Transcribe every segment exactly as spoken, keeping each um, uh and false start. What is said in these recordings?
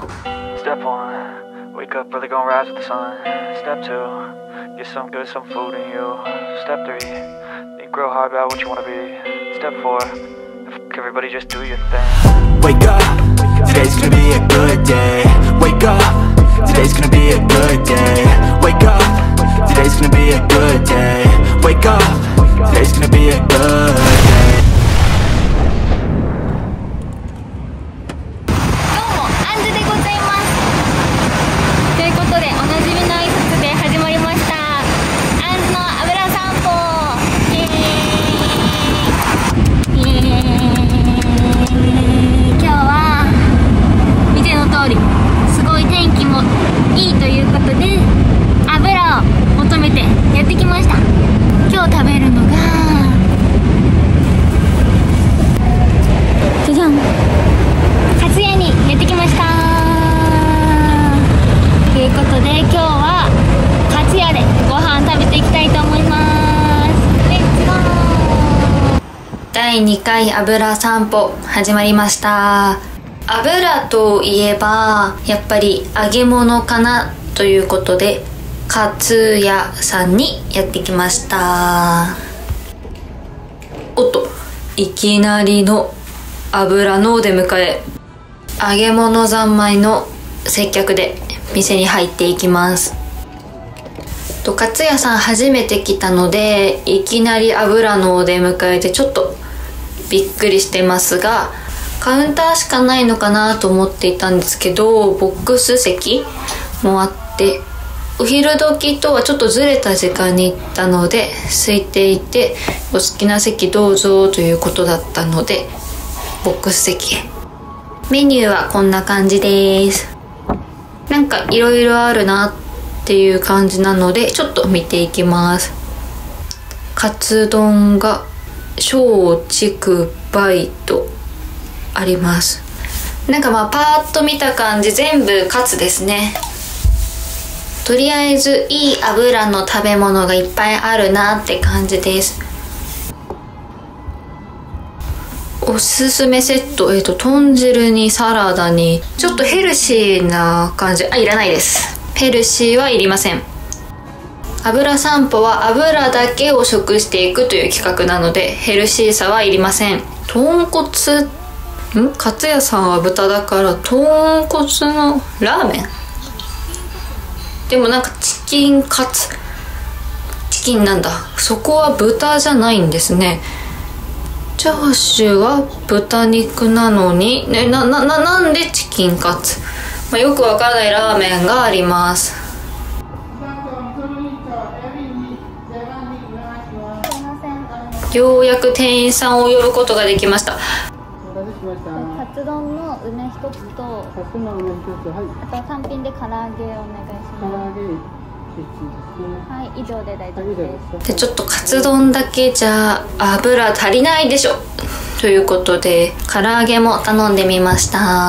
Step one, wake up early, gonna rise with the sun. Step two, get some good, some food in you. Step three, think real hard about what you wanna be. Step four, everybody just do your thing. Wake up, today's gonna be a good day. Wake up, today's gonna be a good day. Wake up, today's gonna be a good day. Wake up, today's gonna be a good day. だいにかい油散歩始まりました。油といえばやっぱり揚げ物かなということで、かつやさんにやってきました。おっと、いきなりの油のお出迎え。揚げ物三昧の接客で店に入っていきます。とかつやさん初めて来たので、いきなり油のお出迎えでちょっとびっくりしてますが、カウンターしかないのかなと思っていたんですけど、ボックス席もあって、お昼時とはちょっとずれた時間に行ったので空いていて、お好きな席どうぞということだったのでボックス席へ。メニューはこんな感じです。なんかいろいろあるなっていう感じなのでちょっと見ていきます。カツ丼が小畜梅とあります。なんかまあパーッと見た感じ全部カツですね。とりあえずいい油の食べ物がいっぱいあるなって感じです。おすすめセット、えっと豚汁にサラダにちょっとヘルシーな感じ、あ、いらないです。ヘルシーはいりません。油散歩は油だけを食していくという企画なのでヘルシーさはいりません。豚骨んかつやさんは豚だから豚骨のラーメンでもなんかチキンカツチキンなんだ、そこは豚じゃないんですね。チャーシューは豚肉なのに、ね、ななななんでチキンカツ、まあ、よくわからないラーメンがあります。ようやく店員さんを呼ぶことができました。 カツ丼の梅一つと、カツの梅一つ、はい、あと単品で唐揚げお願いします。唐揚げはい、以上で大丈夫です。 でちょっとカツ丼だけじゃ油足りないでしょということで唐揚げも頼んでみました。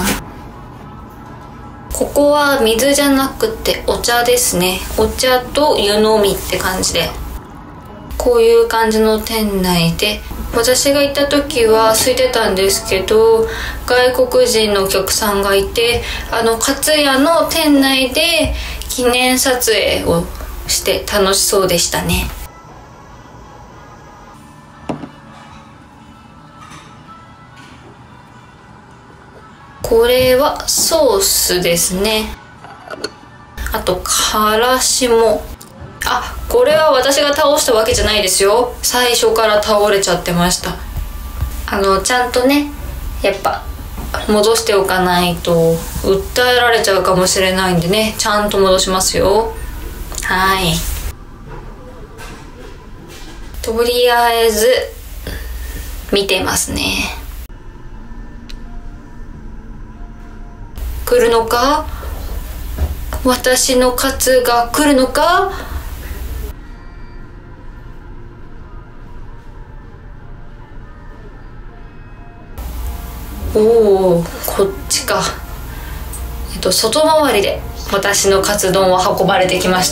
ここは水じゃなくてお茶ですね。お茶と湯飲みって感じで、こういう感じの店内で、私が行った時は空いてたんですけど外国人のお客さんがいて、あのかつやの店内で記念撮影をして楽しそうでしたね。これはソースですね。あとからしも、あ、これは私が倒したわけじゃないですよ。最初から倒れちゃってました。あのちゃんとねやっぱ戻しておかないと訴えられちゃうかもしれないんでね、ちゃんと戻しますよ。はい、とりあえず見てますね。来るのか、私のカツが来るのか。おお、こっちか。えっと外回りで私のカツ丼は運ばれてきました。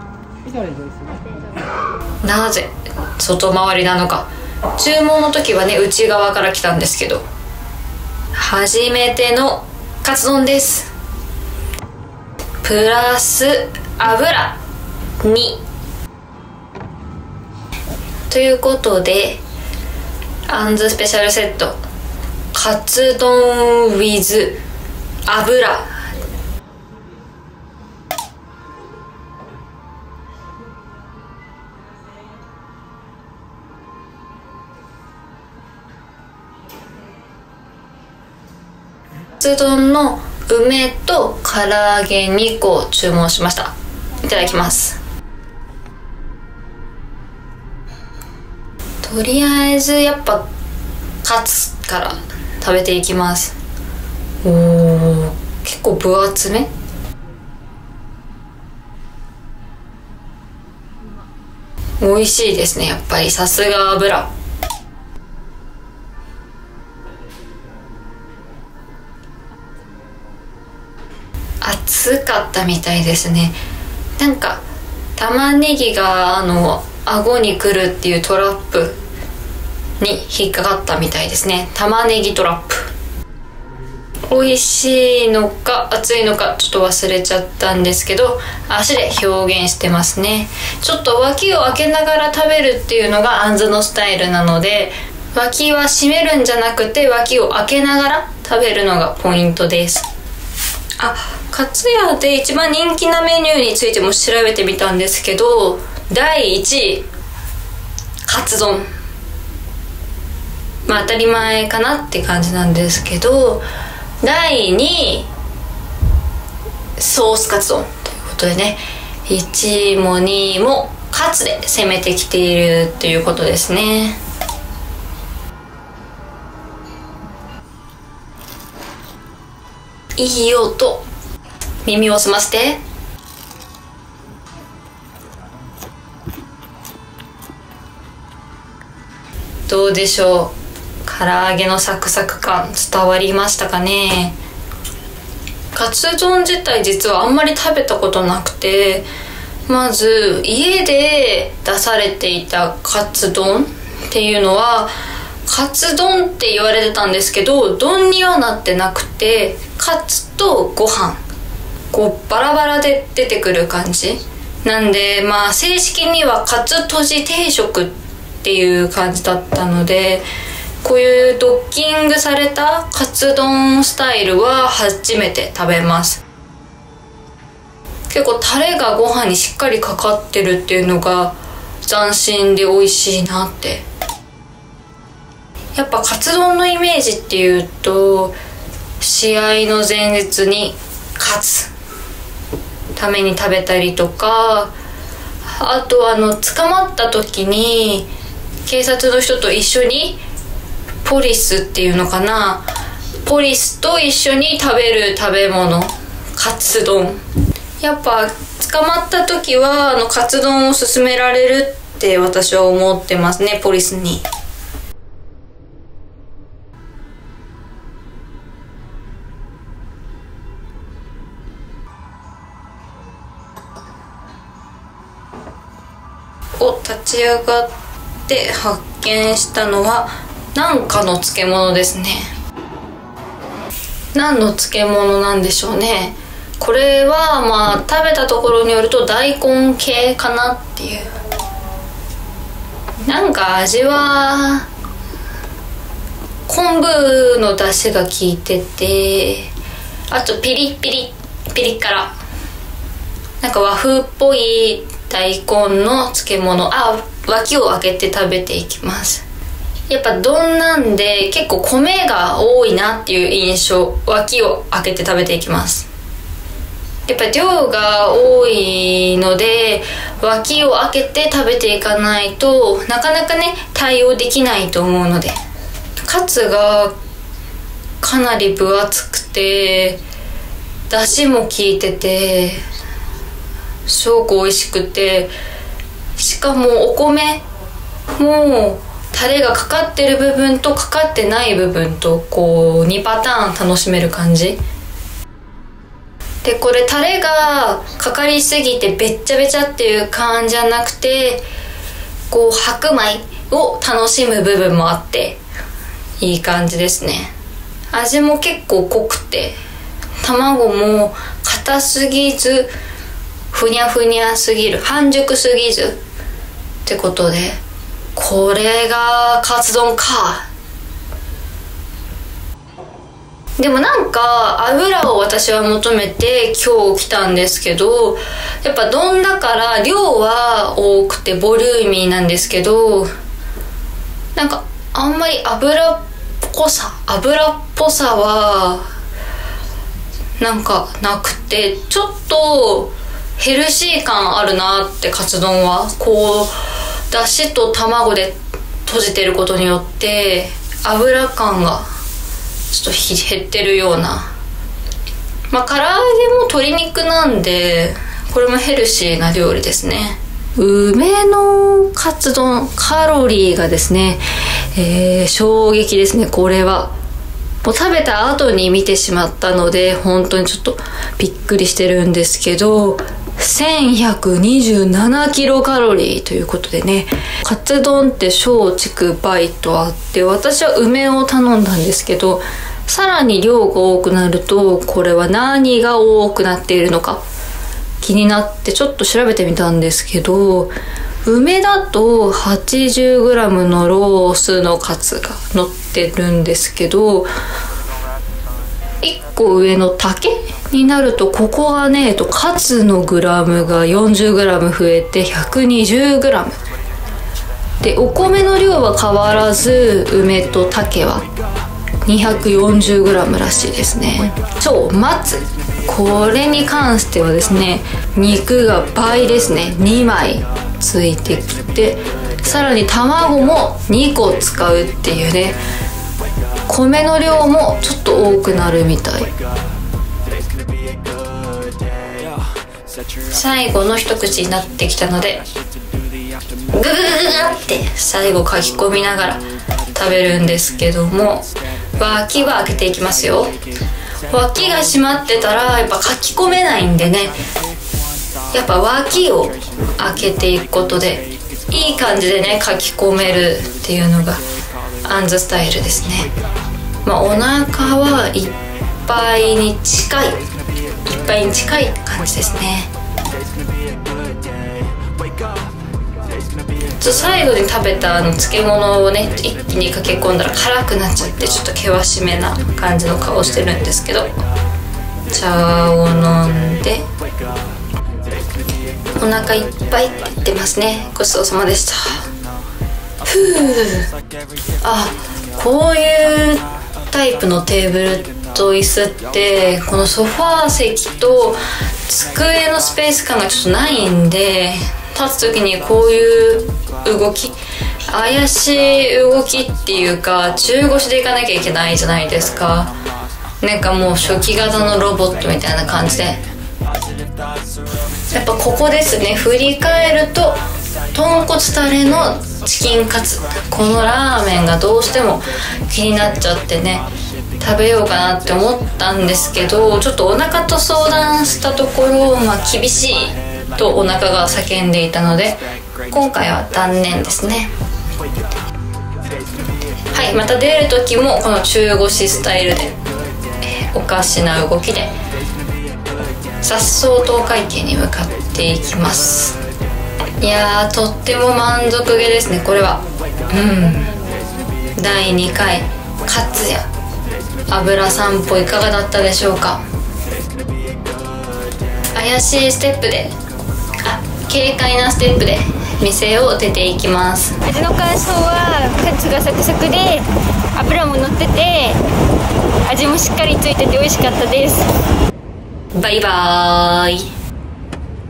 なぜ外回りなのか。注文の時はね内側から来たんですけど、初めてのカツ丼です。 プラス油にということで、あんずスペシャルセットカツ丼 with 油。カツ丼の梅と唐揚げにこ注文しました。いただきます。とりあえずやっぱカツから食べていきます。おー、結構分厚め。美味しいですね、やっぱり。さすが油。熱かったみたいですね。なんか玉ねぎがあの顎にくるっていうトラップに引っかかったみたいですね。玉ねぎトラップ。美味しいのか熱いのかちょっと忘れちゃったんですけど、足で表現してますね。ちょっと脇を開けながら食べるっていうのがあんずのスタイルなので、脇は閉めるんじゃなくて脇を開けながら食べるのがポイントです。あ、かつやで一番人気なメニューについても調べてみたんですけど、だいいちいカツ丼。まあ当たり前かなって感じなんですけど、だいにいソースカツ丼ということでね、いちいもにいもカツで攻めてきているということですね。いい音、耳を澄ませて。どうでしょう、唐揚げのサクサク感伝わりましたかね。カツ丼自体実はあんまり食べたことなくて、まず家で出されていたカツ丼っていうのはカツ丼って言われてたんですけど、丼にはなってなくて、カツとご飯こうバラバラで出てくる感じなんで、まあ正式にはカツとじ定食っていう感じだったので、こういうドッキングされたカツ丼スタイルは初めて食べます。結構タレがご飯にしっかりかかってるっていうのが斬新で美味しいなって。やっぱカツ丼のイメージっていうと、試合の前日にカツために食べたりとか、あとあの捕まった時に警察の人と一緒にポリスっていうのかな、ポリスと一緒に食べる食べ物カツ丼。やっぱ捕まった時はあのカツ丼を勧められるって私は思ってますね、ポリスに。を立ち上がって発見したのは何かの漬物ですね。何の漬物なんでしょうね。これはまあ食べたところによると大根系かなっていう。なんか味は昆布の出汁が効いてて、あとピリピリピリ辛、なんか和風っぽい大根の漬物。あ、脇を開けて食べていきます。やっぱ丼なんで結構米が多いなっていう印象。脇を開けて食べていきます。やっぱ量が多いので脇を開けて食べていかないとなかなかね対応できないと思うので、カツがかなり分厚くて出汁も効いててすごく美味しくて、しかもお米もタレがかかってる部分とかかってない部分とこうにパターン楽しめる感じで、これタレがかかりすぎてべっちゃべちゃっていう感じじゃなくて、こう白米を楽しむ部分もあっていい感じですね。味も結構濃くて卵も硬すぎずふにゃふにゃすぎる、半熟すぎずってことで、これがカツ丼か。でもなんか油を私は求めて今日来たんですけど、やっぱ丼だから量は多くてボリューミーなんですけど、なんかあんまり油っぽさ油っぽさはなんかなくて、ちょっとヘルシー感あるなって。カツ丼はこうだしと卵で閉じてることによって油感がちょっと減ってるような。まあ唐揚げも鶏肉なんでこれもヘルシーな料理ですね。梅のカツ丼、カロリーがですね、えー、衝撃ですね。これはもう食べた後に見てしまったので本当にちょっとびっくりしてるんですけど、せんひゃくにじゅうななキロカロリーということでね。カツ丼って小畜梅とあって、私は梅を頼んだんですけど、さらに量が多くなるとこれは何が多くなっているのか気になってちょっと調べてみたんですけど、梅だと はちじゅうグラム のロースのカツが乗ってるんですけど、いっこ上の竹になるとここがね、カツのグラムが よんじゅうグラム 増えて ひゃくにじゅうグラム で、お米の量は変わらず梅と竹は にひゃくよんじゅうグラム らしいですね。超松、これに関してはですね、肉が倍ですね。にまいついてきて、さらに卵もにこ使うっていうね、米の量もちょっと多くなるみたい。最後の一口になってきたのでグググググって最後かき込みながら食べるんですけども、脇は開けていきますよ。脇が閉まってたらやっぱかき込めないんでね、やっぱ脇を開けていくことでいい感じでねかき込めるっていうのがアンズスタイルですね。まあお腹はいっぱいに近いいっぱいに近い感じですね。最後に食べたあの漬物をね一気にかけ込んだら辛くなっちゃってちょっと険しめな感じの顔してるんですけど、茶を飲んでお腹いっぱいって言ってますね。ごちそうさまでした。ふう、あ、こういうタイプのテーブルと椅子ってこのソファー席と机のスペース感がちょっとないんで、立つ時にこういう動き、怪しい動きっていうか中腰でいかなきゃいけないじゃないですか。なんかもう初期型のロボットみたいな感じで、やっぱここですね。振り返ると豚骨タレのチキンカツ、このラーメンがどうしても気になっちゃってね食べようかなって思ったんですけど、ちょっとお腹と相談したところ、まあ厳しいとお腹が叫んでいたので今回は断念ですね。はい、また出る時もこの中腰スタイルで、えー、おかしな動きで颯爽とお会計に向かっていきます。いやーとっても満足げですねこれは。うん、だいにかいカツや油散歩いかがだったでしょうか。怪しいステップで、あ、軽快なステップで店を出ていきます。 味の感想はカツがサクサクで油も乗ってて味もしっかりついてて美味しかったです。 バイバーイ。